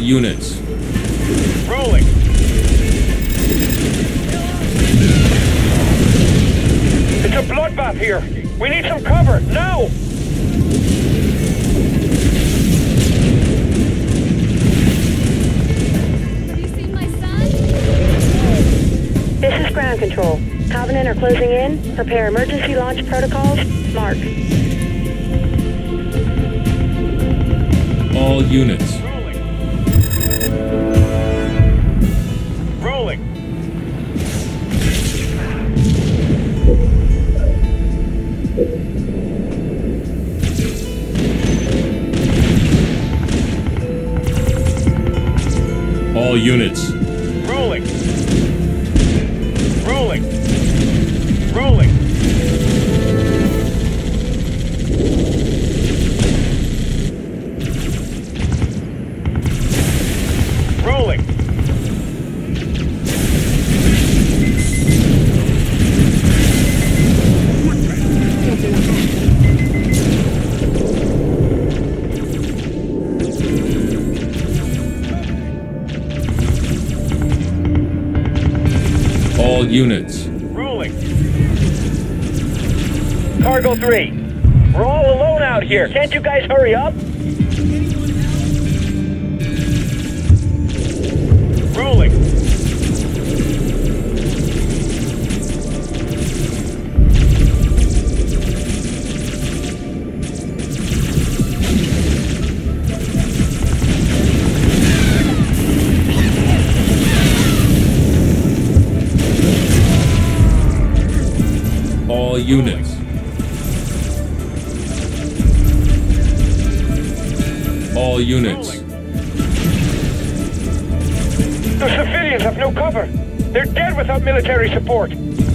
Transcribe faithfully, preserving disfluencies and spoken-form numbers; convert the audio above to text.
units. Rolling. It's a bloodbath here. We need some cover, now! Have you seen my son? This is ground control. Covenant are closing in. Prepare emergency launch protocols. Mark. All units. Rolling. Rolling. All units. Rolling. Rolling. Rolling. Rolling. All units. Rolling. Cargo three. We're all alone out here. Can't you guys hurry up? Rolling. All units. All units. The civilians have no cover. They're dead without military support.